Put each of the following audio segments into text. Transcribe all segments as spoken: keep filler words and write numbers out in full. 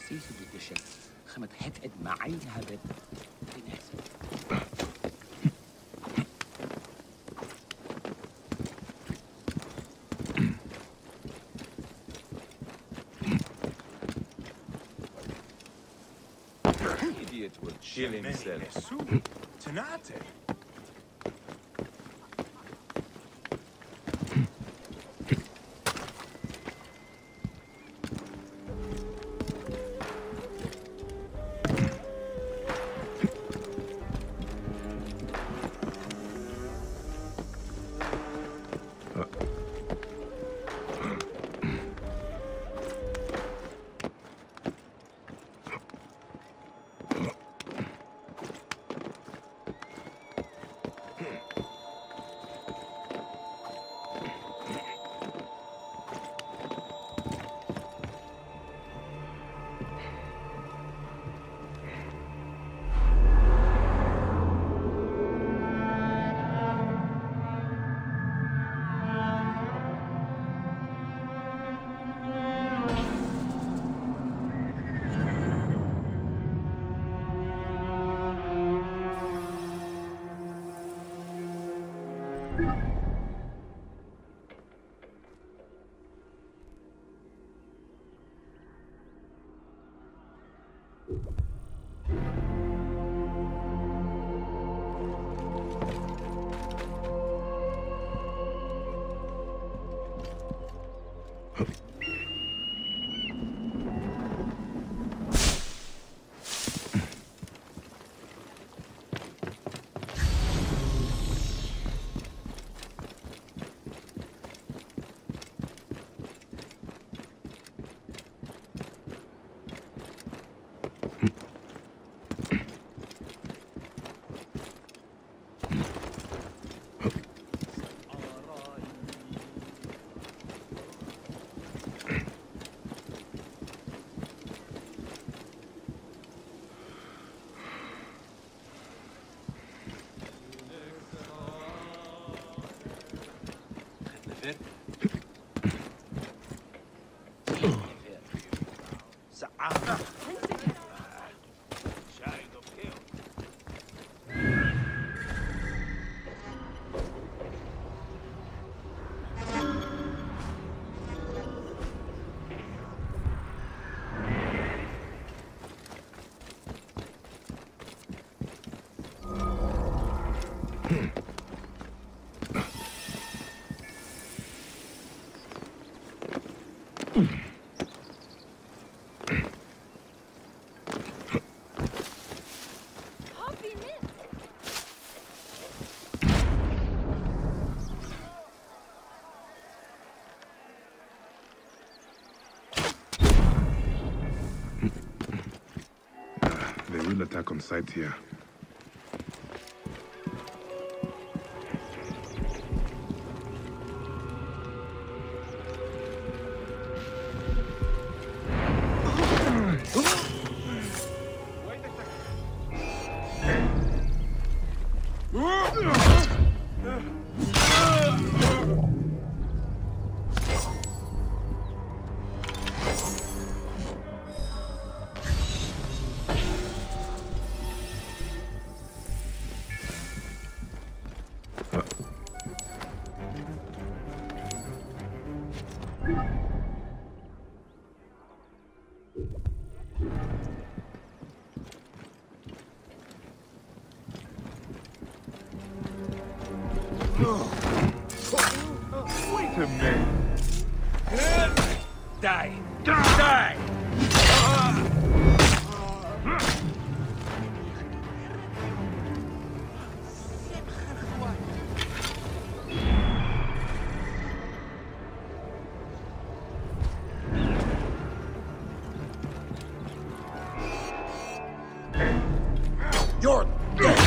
precies hoe de chef. Ga met het het mijn hebben. Idiot will chill himself. Tenate. They will attack on sight here. Wait a minute. Die! Die! You're dead.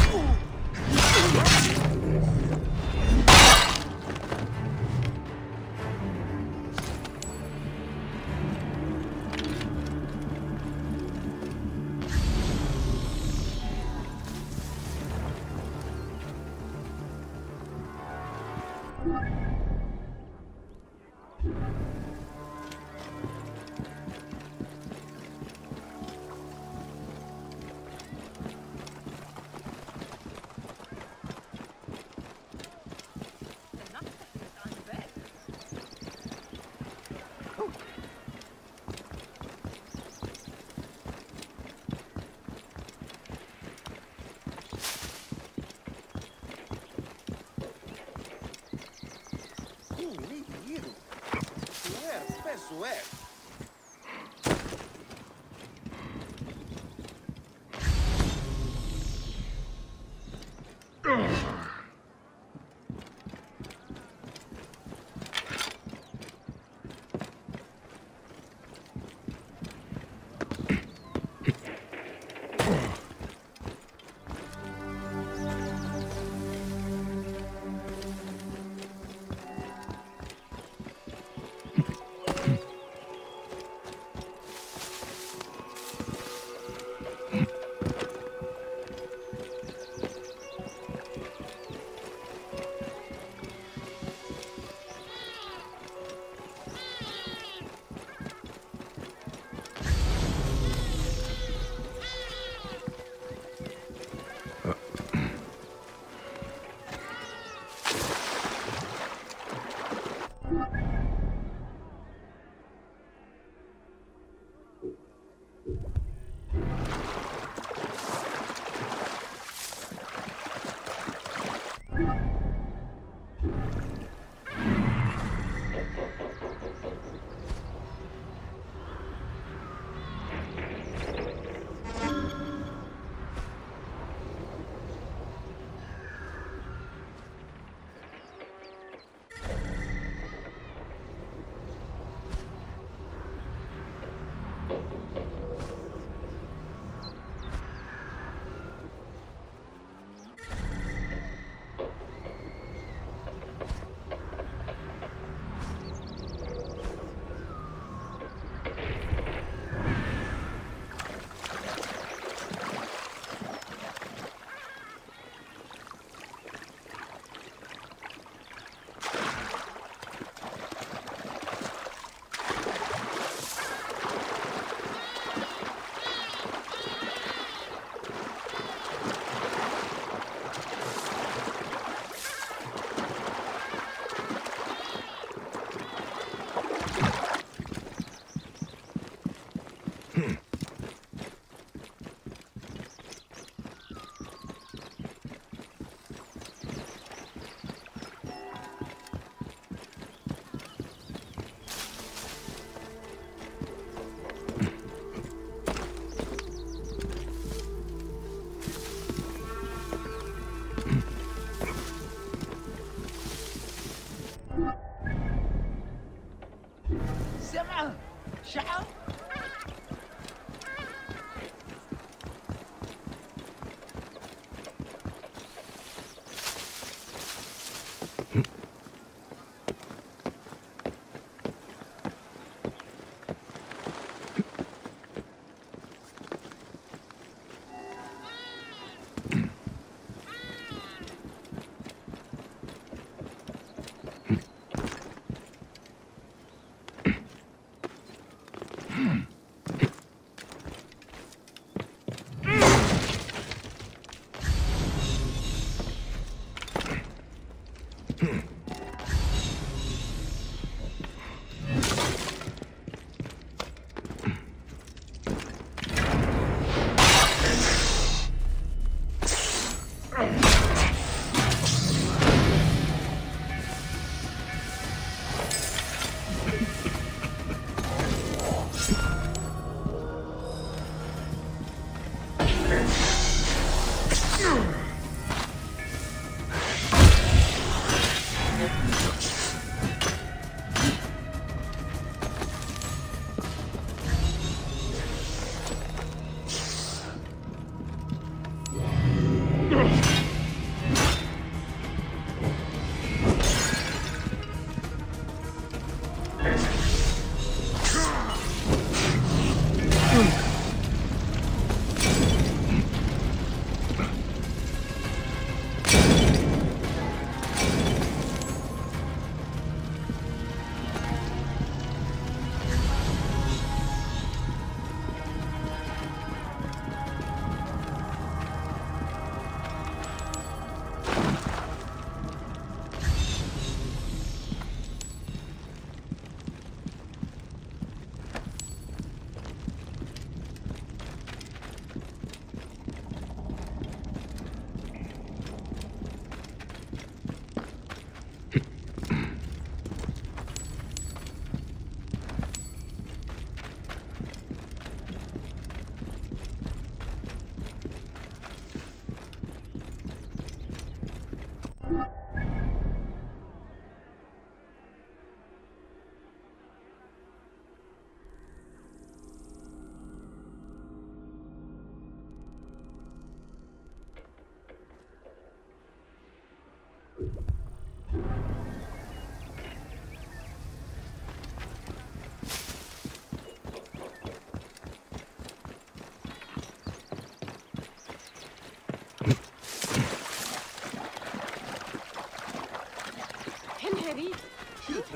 where? شعر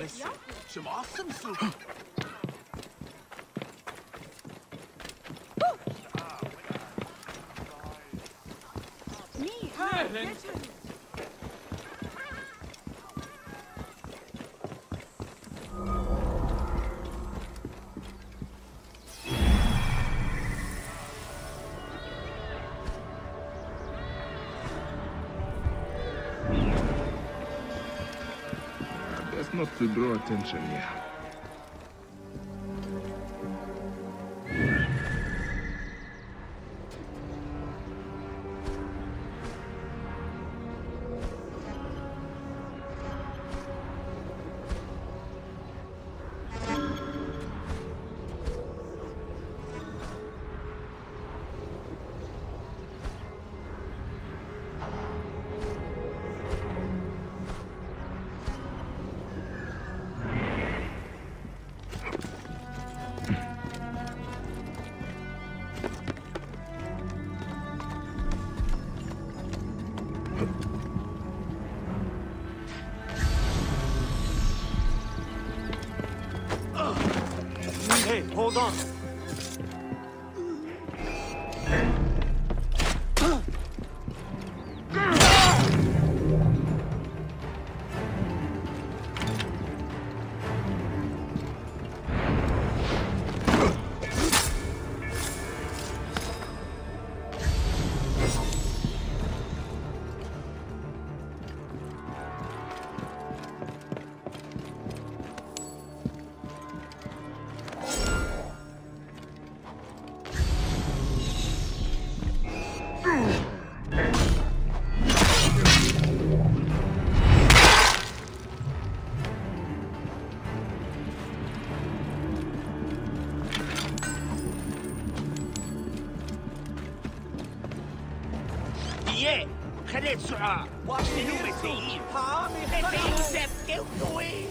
Listen, some awesome soup. Me, huh? Get you. Not to draw attention here. Hey, hold on. Yeah, خليت سعاة واصلوا مسيين ها مسيين سبكوا طويل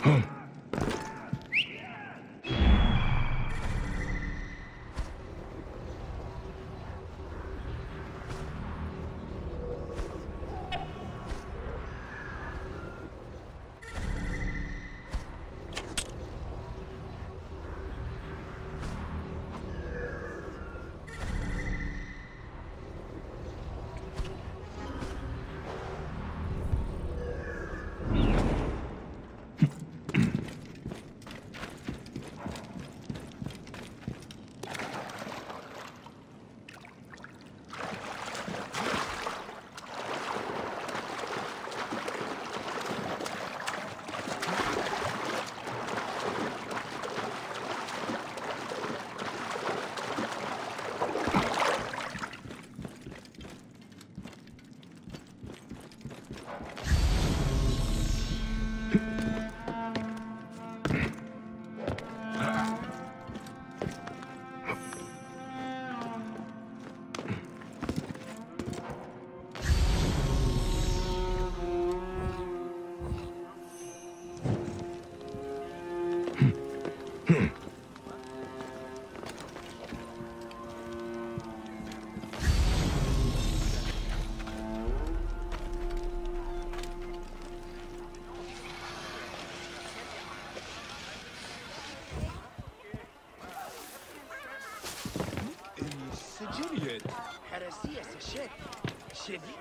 حراسية سشات شديد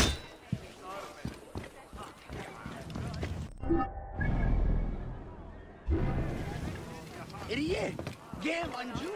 ريه جيم انجو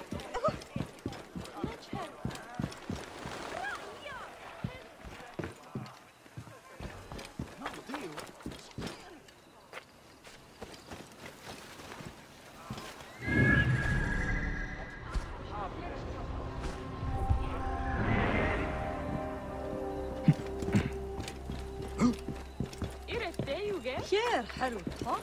Hier, حلو هات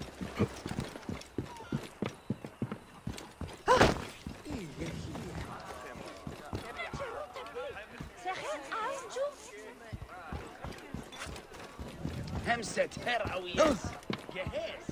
همسة هرعويس جهاز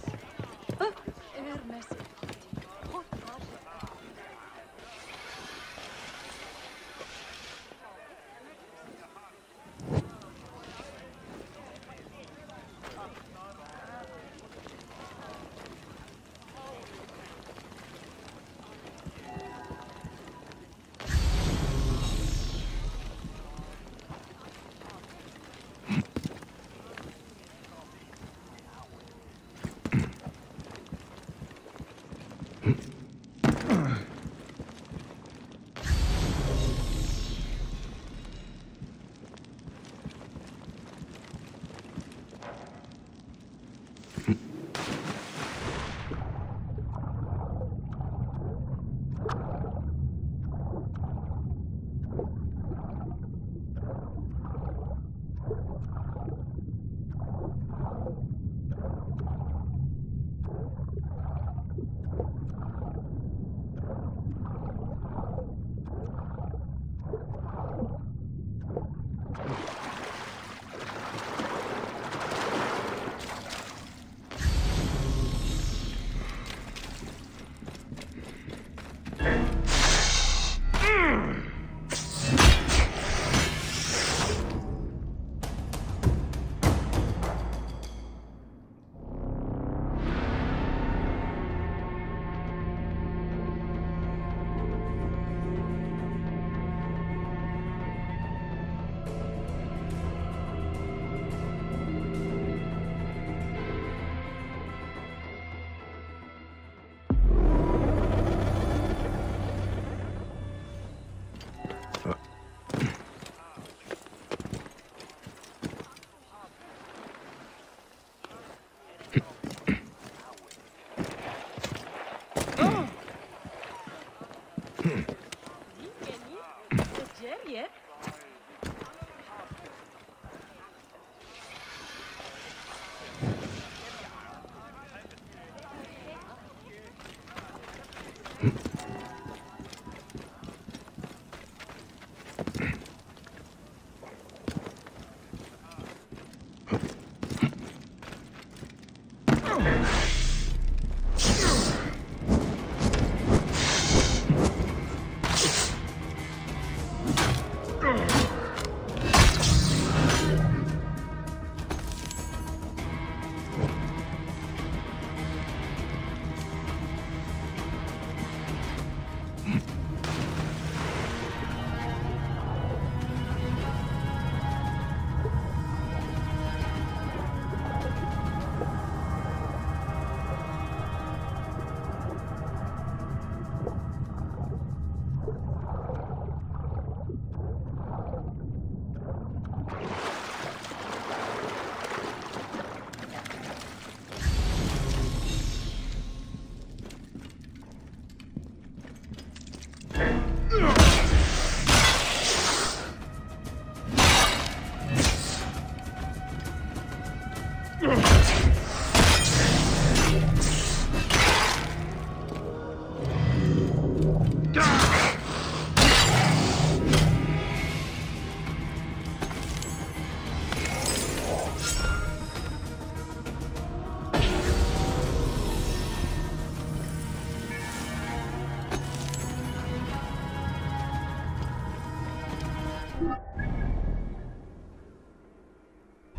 Oh!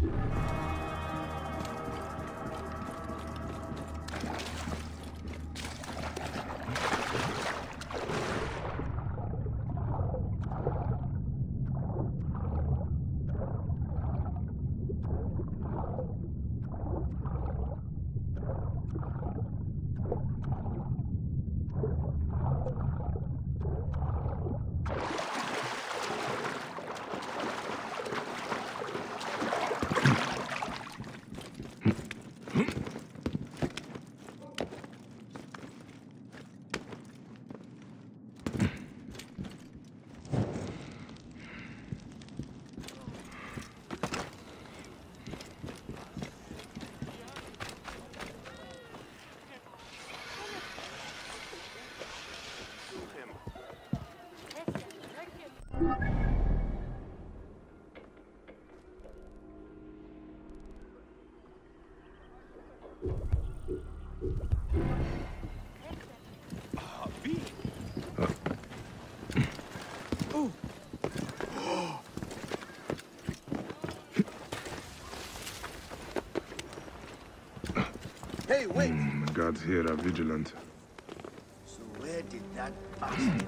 Hey, wait! Mm, the guards here are vigilant. So where did that bastard...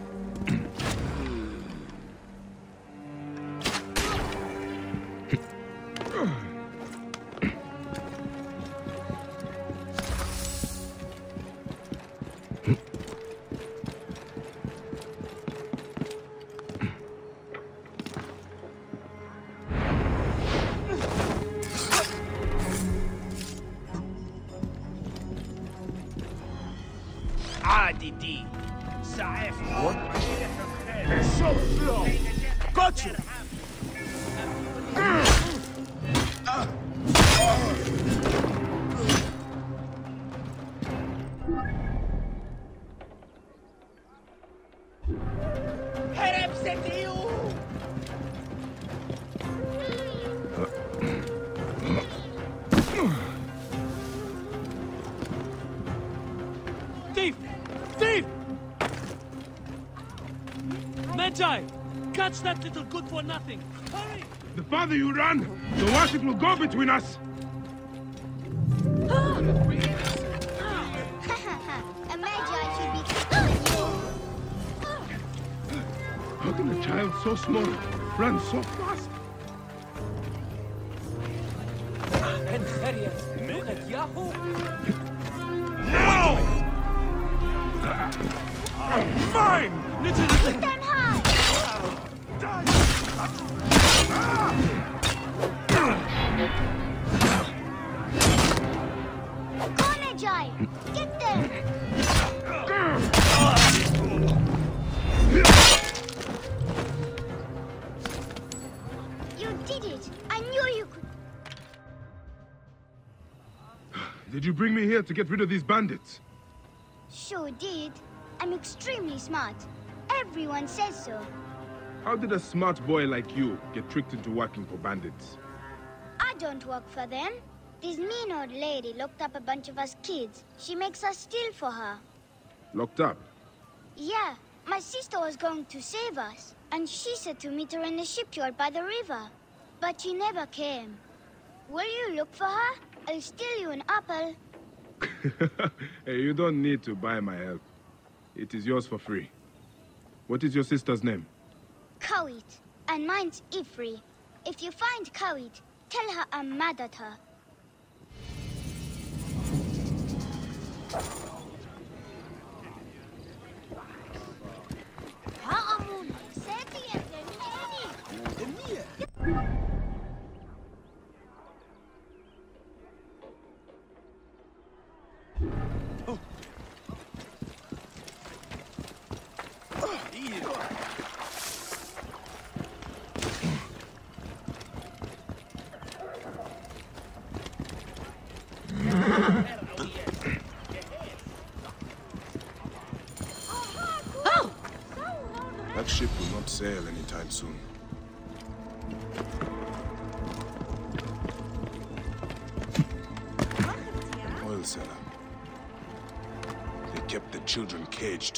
عادتي سعف So slow! Got you! هرب ستيو Thief! Thief! Magi! Catch that little good-for-nothing! Hurry! The farther you run, the worse it will go between us! A magi should be killing you. How can a child so small run so fast? Now! Mine! Little, little! Them high. Go, magi. Get them. You did it. I knew you could. Did you bring me here to get rid of these bandits? Sure did. I'm extremely smart. Everyone says so. How did a smart boy like you get tricked into working for bandits? I don't work for them. This mean old lady locked up a bunch of us kids. She makes us steal for her. Locked up? Yeah, my sister was going to save us, and she said to meet her in the shipyard by the river. But she never came. Will you look for her? I'll steal you an apple. Hey, you don't need to buy my help. It is yours for free. What is your sister's name? Kawit, and mine's Ifri. If you find Kawit, tell her I'm mad at her. That ship will not sail anytime soon. Oil seller. They kept the children caged.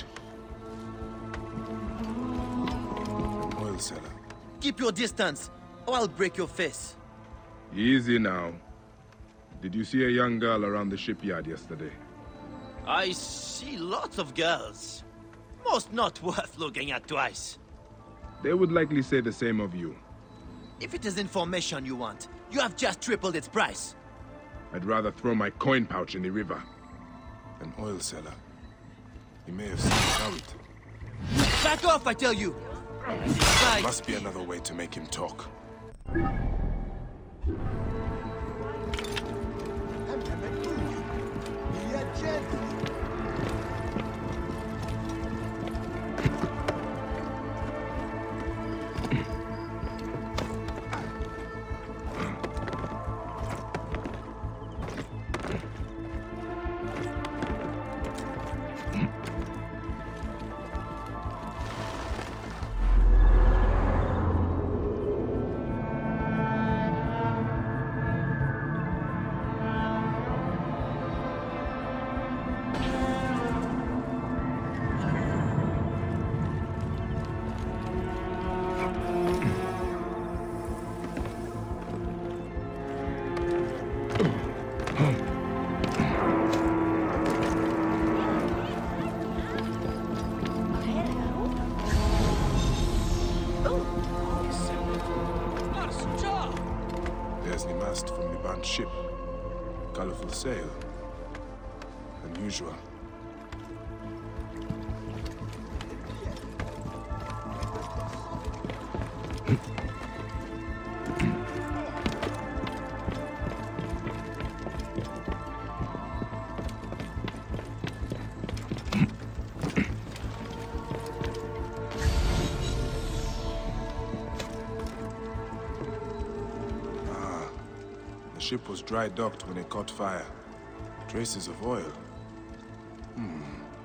Oil seller. Keep your distance, or I'll break your face. Easy now. Did you see a young girl around the shipyard yesterday? I see lots of girls. Most not worth looking at twice. They would likely say the same of you. If it is information you want, you have just tripled its price. I'd rather throw my coin pouch in the river. An oil seller. He may have seen it. Back off, I tell you! There must be another way to make him talk. There's the mast from the burnt ship. Colorful sail. Unusual. The ship was dry docked when it caught fire. Traces of oil. Hmm.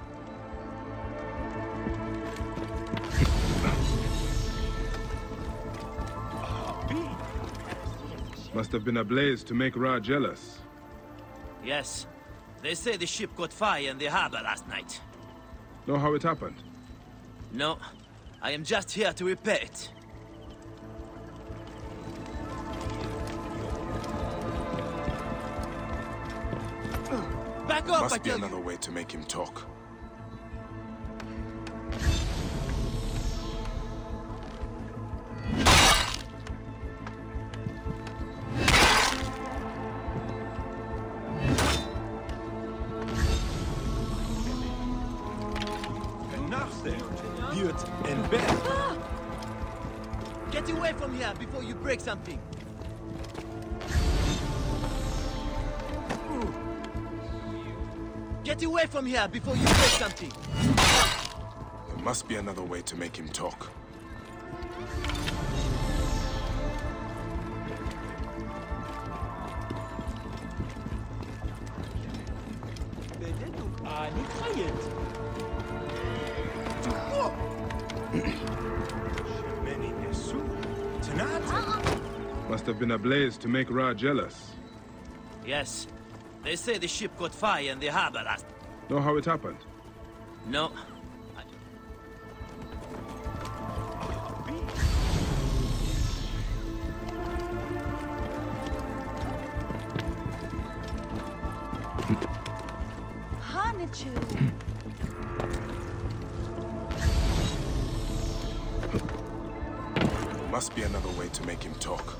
Must have been a blaze to make Ra jealous. Yes. They say the ship caught fire in the harbor last night. Know how it happened? No. I am just here to repair it. Back off, Must I be tell another you. way to make him talk. Enough there. Butte and bed. Get away from here before you break something. Get away from here before you break something. There must be another way to make him talk. Must have been a blaze to make Ra jealous. Yes. They say the ship caught fire in the harbor last... Know how it happened? No. I... Hanichu. Must be another way to make him talk.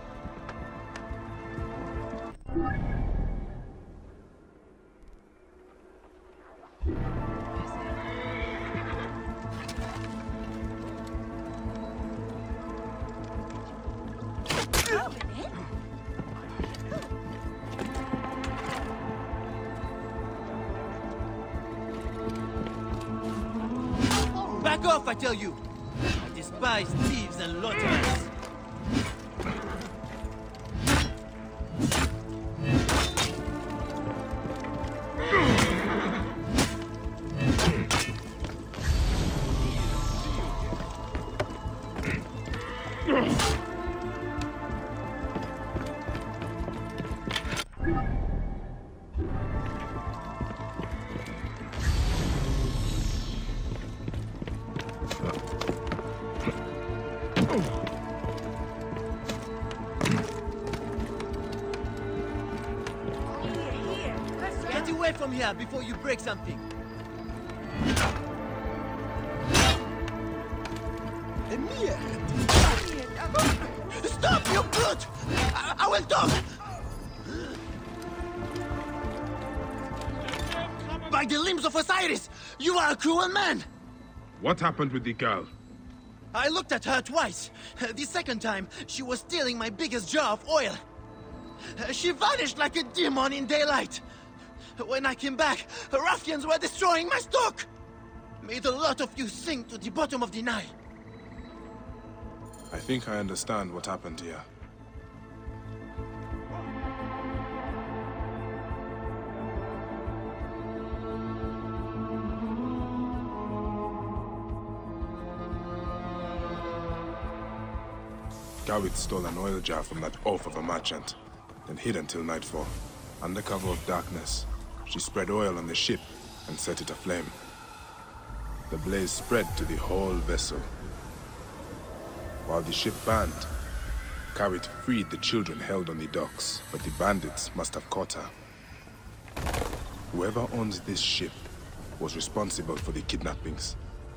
Back off, I tell you! I despise thieves and lotteries. away from here before you break something. Stop, you brute! I, I will talk! By the limbs of Osiris, you are a cruel man! What happened with the girl? I looked at her twice. The second time, she was stealing my biggest jar of oil. She vanished like a demon in daylight. When I came back, ruffians were destroying my stock! May the lot of you sink to the bottom of the Nile. I think I understand what happened here. Gawit stole an oil jar from that oaf of a merchant, then hid until nightfall. Under cover of darkness, she spread oil on the ship and set it aflame. The blaze spread to the whole vessel. While the ship burned, Gawit freed the children held on the docks, but the bandits must have caught her. Whoever owns this ship was responsible for the kidnappings.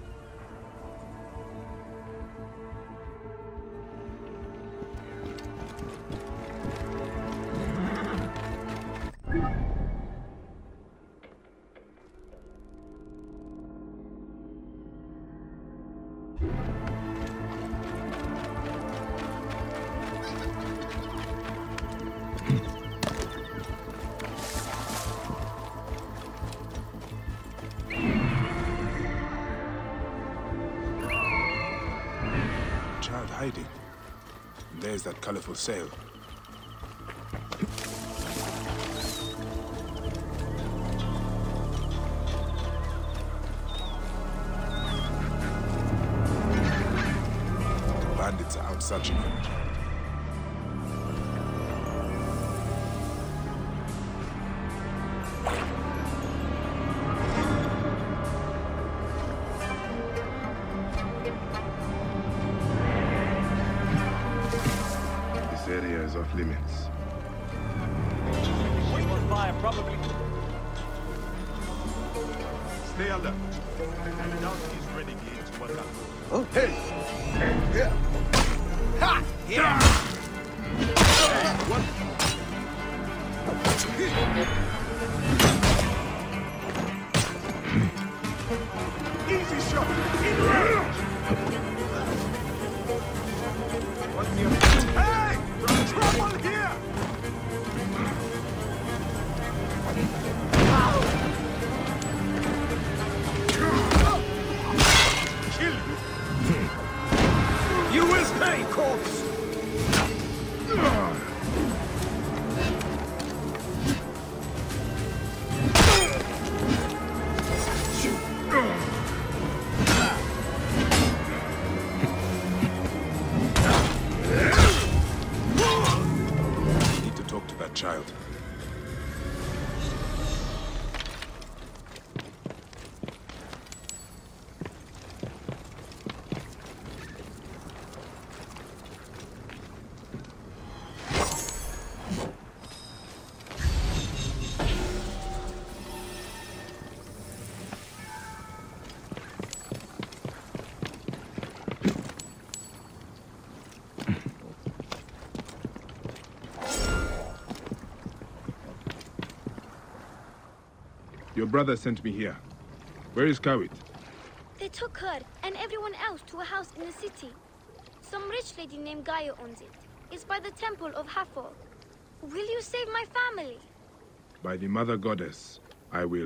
Hiding. There's that colorful sail. The bandits are out searching him. Off limits. Wait for fire, probably. Stay alert. And down these renegades one up. Oh, hey! Hey, yeah! Ha! Yeah! Hey, what? Easy shot! In range! What's your... Hey! Trouble here! Kill you! You will pay, corpse! Child. Your brother sent me here. Where is Gawit? They took her and everyone else to a house in the city. Some rich lady named Gaia owns it. It's by the temple of Hathor. Will you save my family? By the Mother Goddess, I will.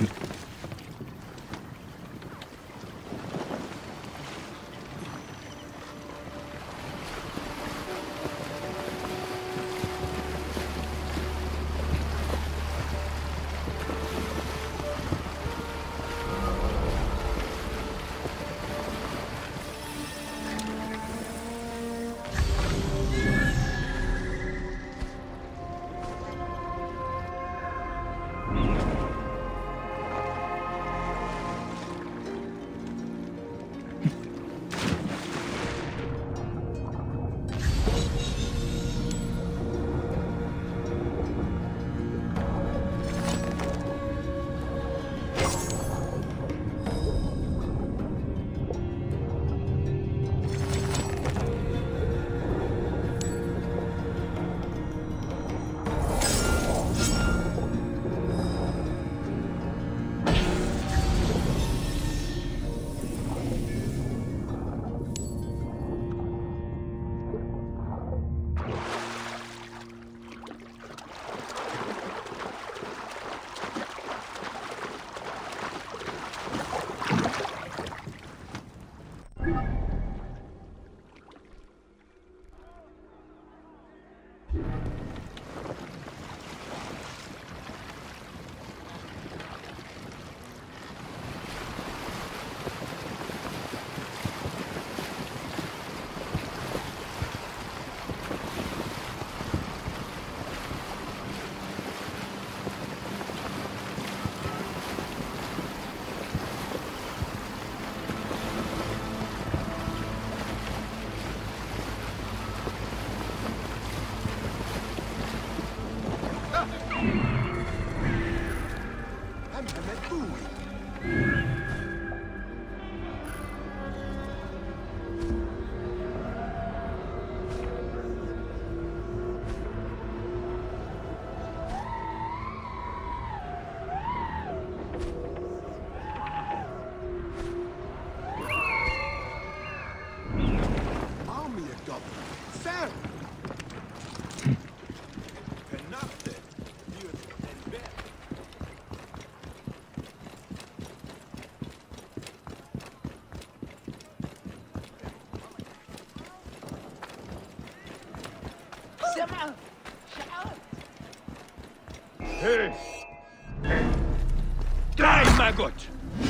Hey! Die, maggot!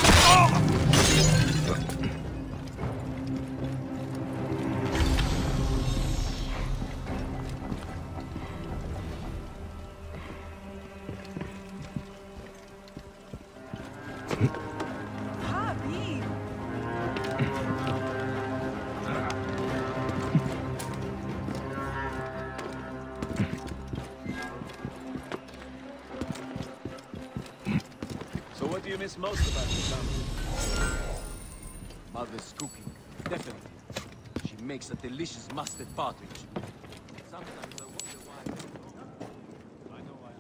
Miss most about the family. Mother's cooking, definitely. She makes a delicious mustard partridge. Sometimes I wonder why. I know why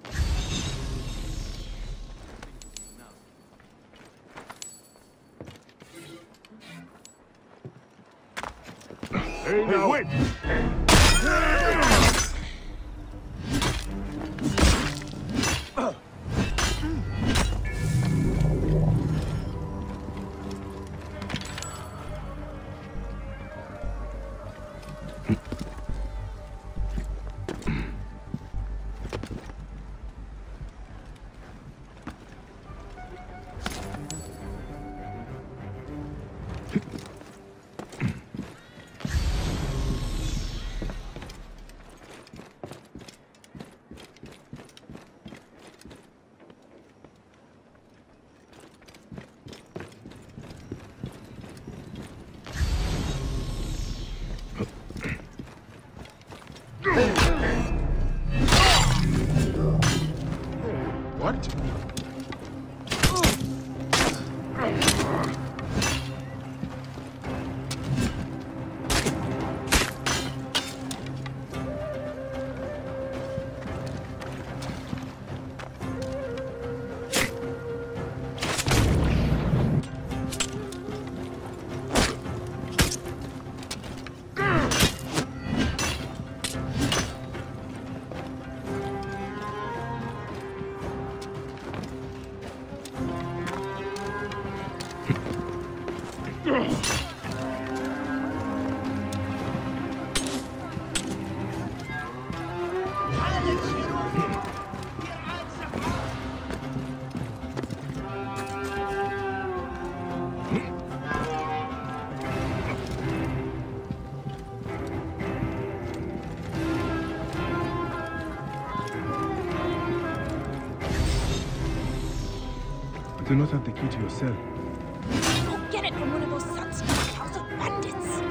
I. Hey, now wait! Do not have the key to your cell. Go get it from one of those sons of the House of Bandits.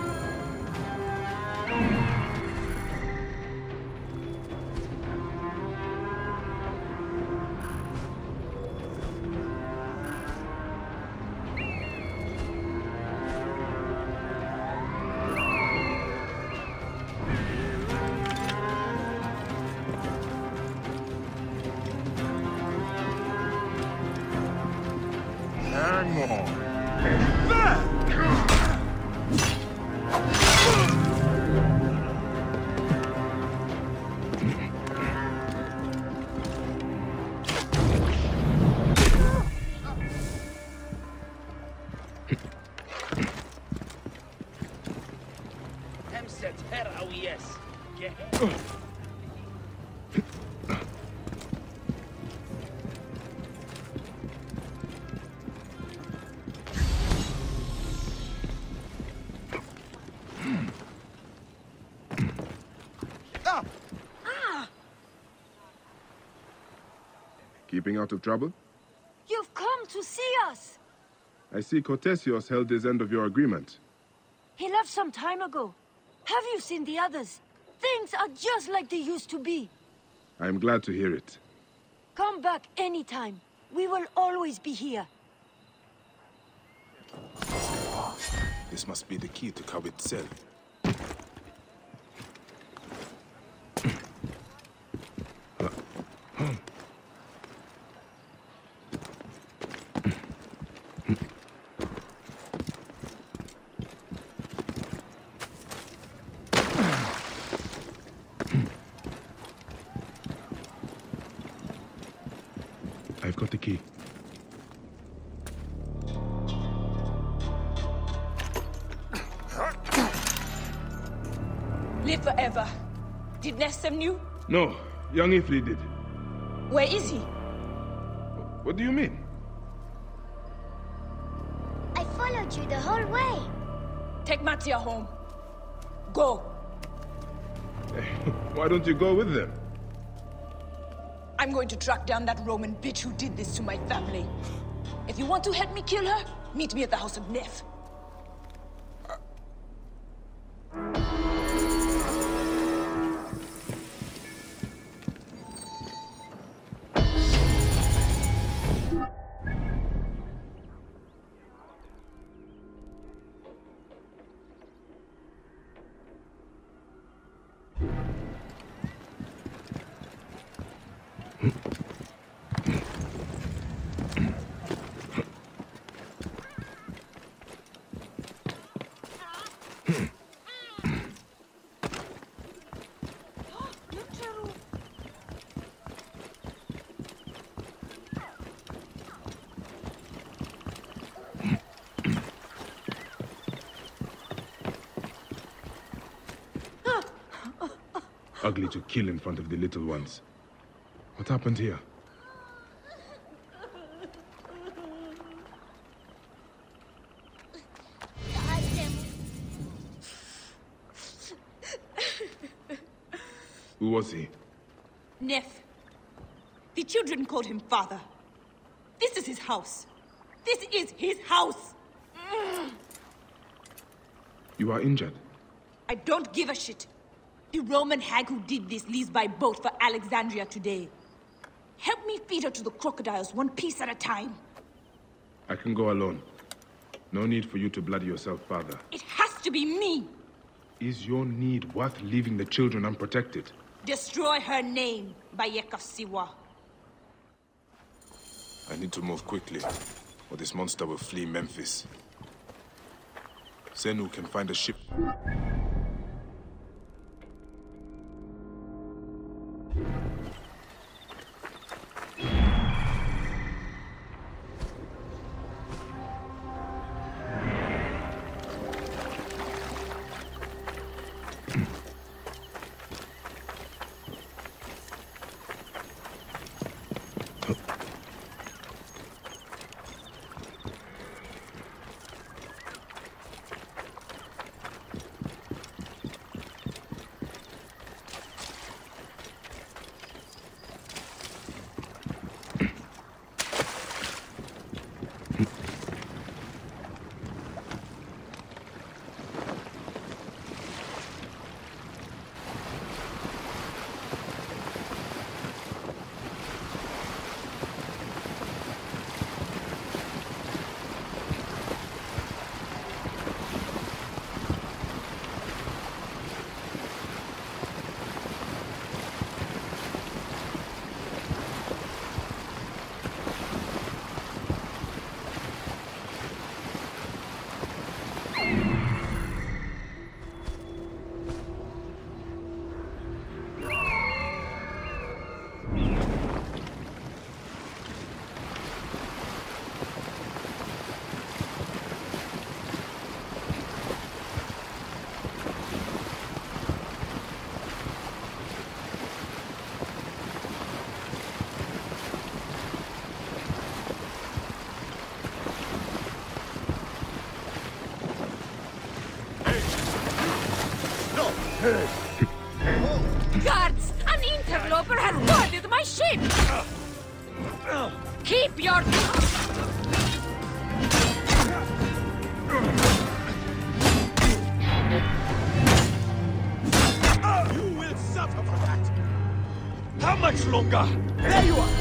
Keeping out of trouble? You've come to see us. I see Cortesios held his end of your agreement. He left some time ago. Have you seen the others? Things are just like they used to be. I am glad to hear it. Come back anytime. We will always be here. This must be the key to Kawit's cell. I've got the key. Live forever. Did Ness send you? No, young Ifli did. Where is he? What do you mean? I followed you the whole way. Take Matia home. Go. Why don't you go with them? I'm going to track down that Roman bitch who did this to my family. If you want to help me kill her, meet me at the house of Neff. Ugly to kill in front of the little ones. What happened here? Who was he? Neff. The children called him father. This is his house. This is his house. Mm. You are injured. I don't give a shit. The Roman hag who did this leaves by boat for Alexandria today. Help me feed her to the crocodiles one piece at a time. I can go alone. No need for you to bloody yourself, father. It has to be me. Is your need worth leaving the children unprotected? Destroy her name, Bayek of Siwa. I need to move quickly, or this monster will flee Memphis. Zenu can find a ship. Guards! An interloper has boarded my ship! Keep your... You will suffer for that! How much longer? There you are!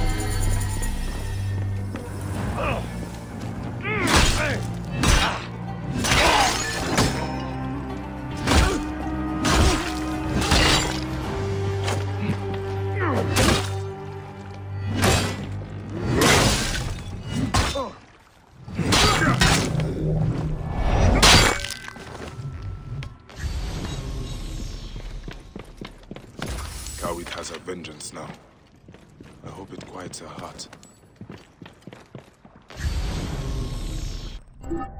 Has her vengeance now. I hope it quiets her heart.